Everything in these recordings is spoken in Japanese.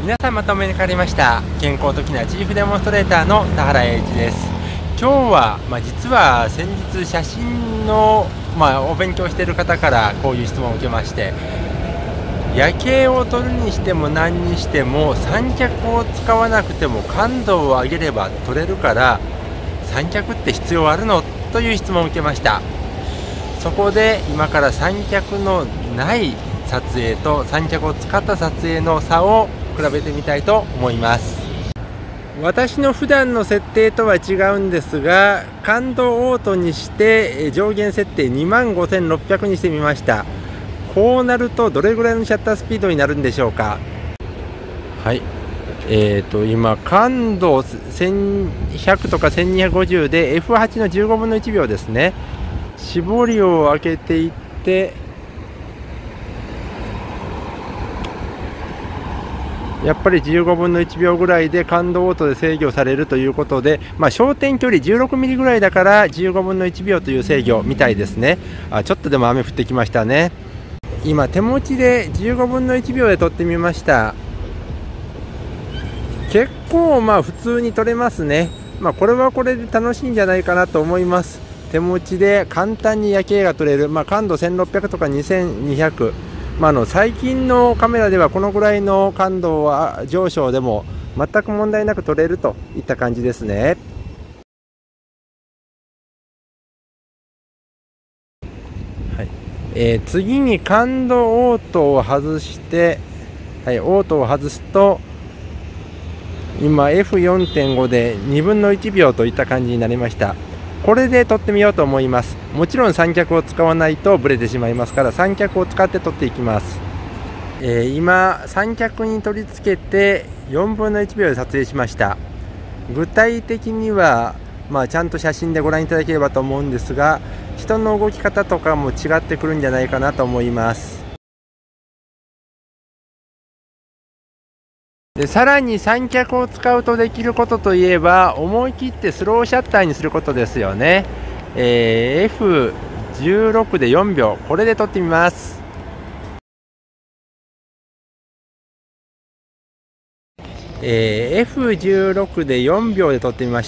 皆さんまとめにかかりました。健康的なチーフデモンストレーターの田原英一です。今日は、実は先日写真の、お勉強している方からこういう質問を受けまして、夜景を撮るにしても何にしても三脚を使わなくても感度を上げれば撮れるから三脚って必要あるのという質問を受けました。そこで今から三脚のない撮影と三脚を使った撮影の差を比べてみたいと思います。私の普段の設定とは違うんですが、感度オートにして上限設定25600にしてみました。こうなるとどれぐらいのシャッタースピードになるんでしょうか。はい、今感度1100とか1250で F8 の15分の1秒ですね。絞りを開けていってやっぱり15分の1秒ぐらいで感度オートで制御されるということで、焦点距離16ミリぐらいだから15分の1秒という制御みたいですね。ちょっとでも雨降ってきましたね。今手持ちで15分の1秒で撮ってみました。結構普通に撮れますね。これはこれで楽しいんじゃないかなと思います。手持ちで簡単に夜景が撮れる、感度1600とか2200、最近のカメラではこのぐらいの感度は上昇でも全く問題なく撮れるといった感じですね。次に感度オートを外して、オートを外すと今 F4.5 で2分の1秒といった感じになりました。これで撮ってみようと思います。もちろん三脚を使わないとブレてしまいますから三脚を使って撮っていきます。今三脚に取り付けて4分の1秒で撮影しました。具体的にはちゃんと写真でご覧いただければと思うんですが、人の動き方とかも違ってくるんじゃないかなと思います。でさらに三脚を使うとできることといえば、思い切ってスローシャッターにすることですよね。F16 で4秒、これで撮ってみます。F16 で4秒で撮ってみました。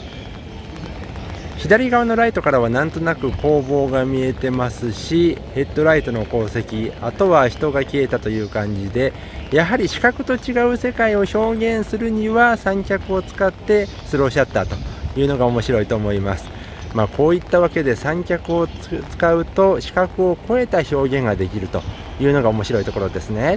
左側のライトからはなんとなく光芒が見えてますし、ヘッドライトの光石、あとは人が消えたという感じで、やはり視覚と違う世界を表現するには三脚を使ってスローシャッターというのが面白いと思います。こういったわけで三脚を使うと視覚を超えた表現ができるというのが面白いところですね。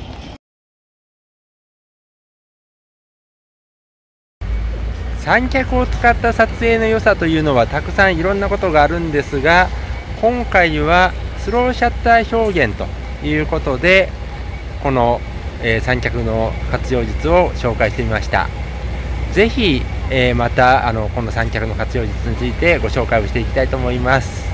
三脚を使った撮影の良さというのはたくさんいろんなことがあるんですが、今回はスローシャッター表現ということでこの、三脚の活用術を紹介してみました。ぜひ、またこの三脚の活用術についてご紹介をしていきたいと思います。